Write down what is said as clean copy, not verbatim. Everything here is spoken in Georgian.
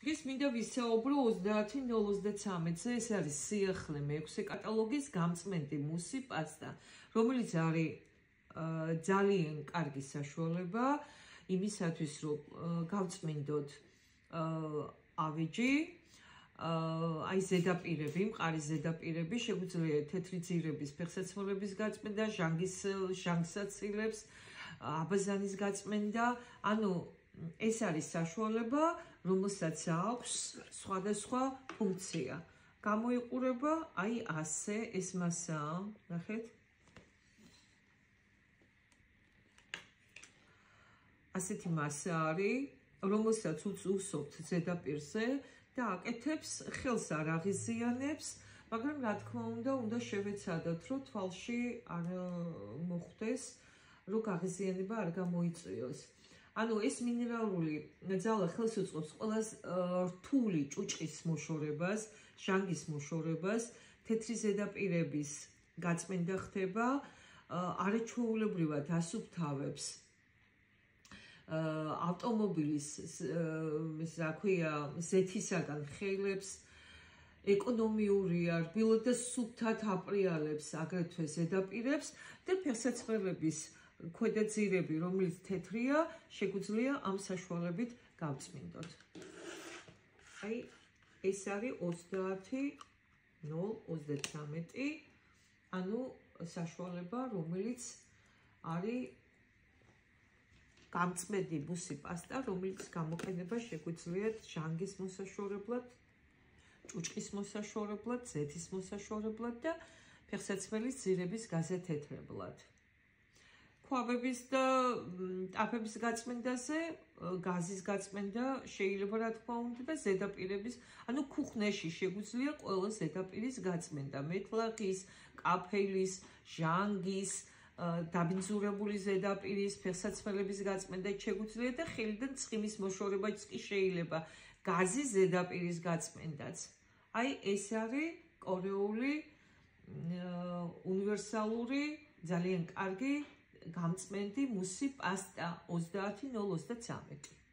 დღეს მინდა ვისაუბრო 30.033-ზე, ეს არის სიახლე მე-6 კატალოგის გამწმენდი მუსი პასტა, რომელიც არის ძალიან კარგი საშუალება იმისათვის, რომ გავწმინდოთ ავეჯი, აი ზედაპირები, მყარი ზედაპირები, შეგვიძლია თეთრი ძირების, ფეხსაცმელების გაწმენდა, ჟანგსაცილებს, აბაზანის გაწმენდა, ანუ ეს არის საშუალება, რომელსაც აქვს სხვადასხვა ფუნქცია. გამოიყურება აი ასე, ეს მასაა, ნახეთ. ასეთი მასა არის, რომელსაც უსვამთ ზედაპირზე და აკეთებს, ხელს არ აღიზიანებს, მაგრამ რა თქმა უნდა შევეცადოთ, რომ თვალში არ მოხვდეს, რომ გაღიზიანება არ გამოიწვიოს. ანუ ეს მინერალური ძალა ხელს უწყობს ყველას რთული ჭუჭყის მოშორებას, ჟანგის მოშორებას, თეთრი ზედაპირების გაწმენდა ხდება, არაჩვეულებრივად ასუფთავებს ავტომობილის რა ქვია ზეთისაგან ხეილებს, ეკონომიურია, რბილად და სუფთად აპრიალებს აგრეთვე ზედაპირებს და ფეხსაცმელების ქვედა ძირები, რომელიც თეთრია, შეგვიძლია ამ საშუალებით გავწმინდოთ. აი, ეს არის 30.033, ანუ საშუალება, რომელიც არის გამწმენდი მუსი პასტა, რომელიც გამოყენება შეგვიძლიათ ჟანგის მოსაშორებლად, ჭუჭყის მოსაშორებლად, ზეთის მოსაშორებლად და ფეხსაცმელის ძირების გაზეთეთრებლად. ქვაბების და ტაფების გაწმენდაზე, გაზის გაწმენდა შეიძლება რა თქმა უნდა და ზედაპირების, ანუ ქუხნეში შეგვიძლია ყველა ზედაპირის გაწმენდა, მეტლახის, კაფელის, ჟანგის, დაბინძურებული ზედაპირის, ფეხსაცმელების გაწმენდა შეგვიძლია და ხელიდან ცხიმის მოშორებაც კი შეიძლება, გაზის ზედაპირის გაწმენდაც. აი ეს არის კორეული უნივერსალური, ძალიან კარგი გამწმენდი მუსი პასტა 30.033.